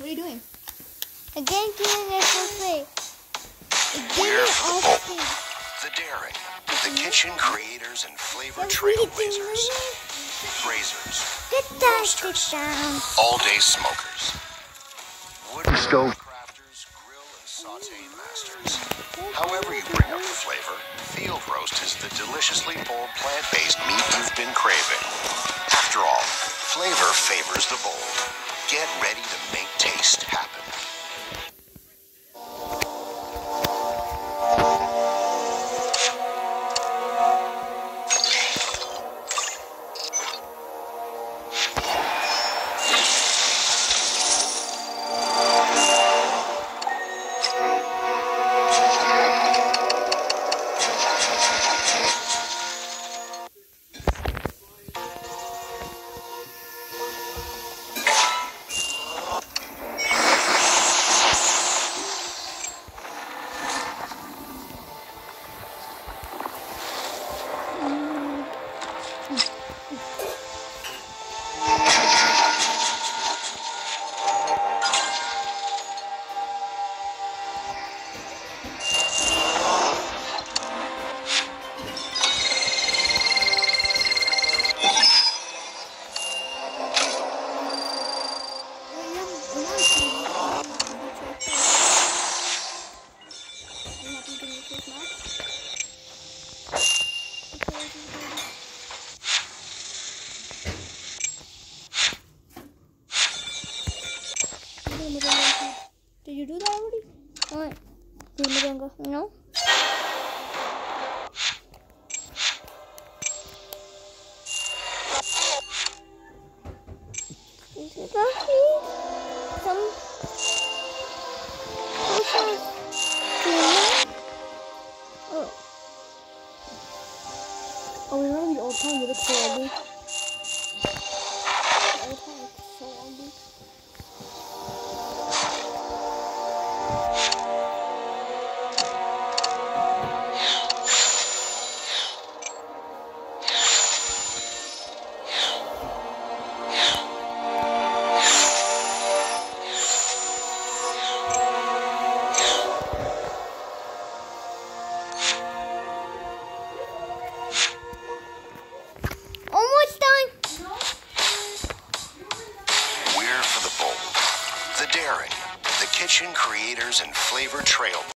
What are you doing? Again, doing it for free. We're for the bold, the daring, the kitchen creators and flavor trailblazers, braziers, roasters, all-day smokers, wood stove crafters, grill and saute masters. However you bring up the flavor, field roast is the deliciously bold plant-based meat you've been craving. After all, flavor favors the bold. Get ready to make taste happen. Did you do that already? Alright. No? Is it actually some Oh, we remember the old time you look so ugly. The old time looks so ugly. Almost done. We're for the bold, the daring, the kitchen creators and flavor trailblazers.